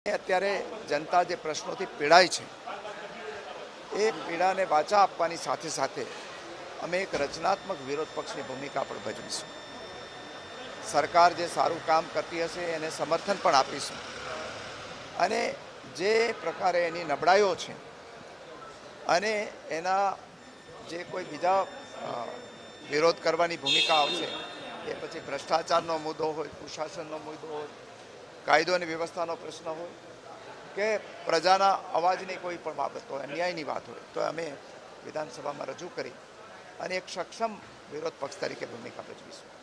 અત્યારે જનતા જે પ્રશ્નોથી પીડાય છે એ પીડાને વાચા આપવાની સાથે સાથે અમે એક રચનાત્મક વિરોધ પક્ષની ભૂમિકા પણ ભજવીશું. સરકાર જે સારું કામ કરતી હશે એને સમર્થન પણ આપીશું અને જે પ્રકારે એની નબળાઈઓ છે અને એના જે કોઈ બીજા વિરોધ કરવાની ભૂમિકા આવશે એ પછી ભ્રષ્ટાચારનો મુદ્દો હોય, કુશાસનનો મુદ્દો હોય, કાયદો અને વ્યવસ્થાનો પ્રશ્ન હોય કે પ્રજાના અવાજની કોઈ પણ બાબત હોય, અન્યાયની વાત હોય તો અમે વિધાનસભામાં રજૂ કરી અને એક સક્ષમ વિરોધ પક્ષ તરીકે ભૂમિકા ભજવીશું.